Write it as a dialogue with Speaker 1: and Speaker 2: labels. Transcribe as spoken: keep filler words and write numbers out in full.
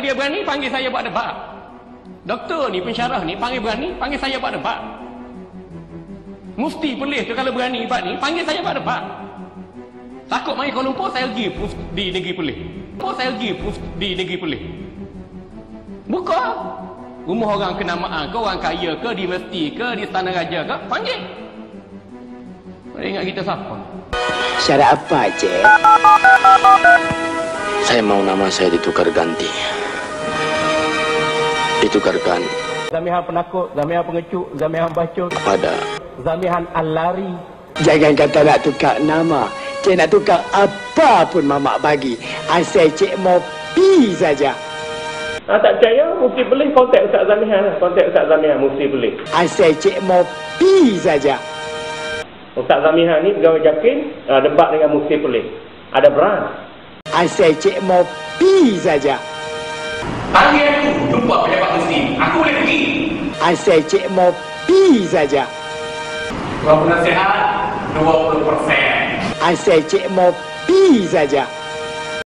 Speaker 1: dia berani, panggil saya buat debat. Doktor ni, pensyarah ni, panggil berani, panggil saya buat debat. Mufti polis tu kalau berani buat ni, panggil saya buat debat. Takut main Kuala Lumpur, saya pergi di negeri polis. Saya pergi di negeri polis. Buka rumah orang kenamaan ke, orang kaya ke, di mesti ke, di Istana Raja ke, panggil. Boleh ingat kita siapa?
Speaker 2: Syarat apa, Cik?
Speaker 3: Saya mau nama saya ditukar ganti. Ditukarkan
Speaker 1: Zamihan penakut, Zamihan pengecut, Zamihan bacot,
Speaker 3: kepada
Speaker 1: Zamihan al-lari.
Speaker 2: Jangan kata nak tukar nama. Cik nak tukar apa pun mamak bagi. Asal Cik mau pi saja.
Speaker 1: Ah, tak percaya, mesti boleh kontak Ustaz Zamihan. Kontak Ustaz Zamihan, mesti boleh.
Speaker 2: Asal Cik mau pi saja.
Speaker 1: Ustaz Zamihan ni pegawai JAKIM, uh, debat dengan mufti polis. Ada berang.
Speaker 2: Asal Cik mau pi saja.
Speaker 1: Panggil aku jumpa pejabat mufti. Aku boleh pergi.
Speaker 2: Asal Cik mau pi saja.
Speaker 1: Tuan penasihat dua puluh persen.
Speaker 2: Asal Cik mau pi saja.